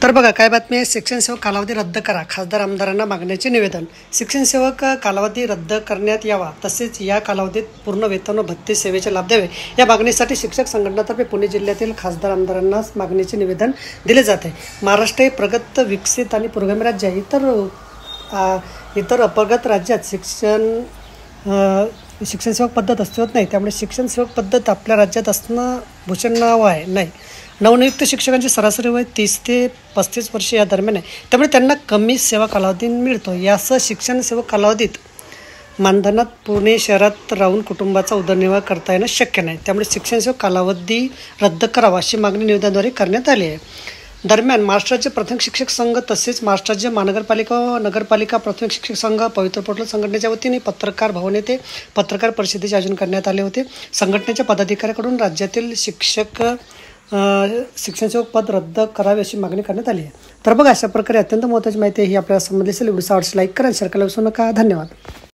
तर बघा काय बातमी आहे। शिक्षण सेवक कालावधी रद्द करा, खासदार आमदारांना मागण्याचे निवेदन। शिक्षण सेवक कालावधी रद्द करण्यात यावा, तसेच या कालावधीत पूर्ण वेतन व भत्ते सेवेचे लाभ द्यावे या मागणीसाठी शिक्षक संघटनातर्फे पुणे जिल्ह्यातील खासदार आमदारांना मागणीचे निवेदन दिले जाते। महाराष्ट्र हे प्रगत, विकसित आणि पुरोगामी राज्य आहे। इतर अपप्रगत राज्यात शिक्षण सेवक पद्धत अस्तित्वात नाही, त्यामुळे शिक्षण सेवक पद्धत आपल्या राज्यात असणं भूषण आहे नाही। नवनियुक्त शिक्षकांची सरासरी वय 30 ते 35 वर्षे या दरम्यान आहे, त्यामुळे त्यांना कमी सेवा कालावधी मिळतो। यासह शिक्षण सेवक कालावधीत मानधनात पुणे शहरात राहून कुटुंबाचा उदरनिर्वाह करता येणं शक्य नाही, त्यामुळे शिक्षण सेवक कालावधी रद्द करावा अशी मागणी निवेदनाद्वारे करण्यात आली आहे। दरम्यान महाराष्ट्र राज्य प्राथमिक शिक्षक संघ तसेच महाराष्ट्र राज्य महानगरपालिका व नगरपालिका प्राथमिक शिक्षक संघ पवित्र पोर्टल संघटनेच्या वतीने पत्रकार भवन येथे पत्रकार परिषदेचे आयोजन करण्यात आले होते। संघटनेच्या पदाधिकाऱ्यांकडून राज्यातील शिक्षण सेवक पद रद्द करावे अशी मागणी करण्यात आली आहे। तर बघा, अशा प्रकारे अत्यंत महत्त्वाची माहिती ही आपल्याला समजली असेल। व्हिडिओ आवडल्यास लाईक करा, शेअर करायला विसरू नका। धन्यवाद।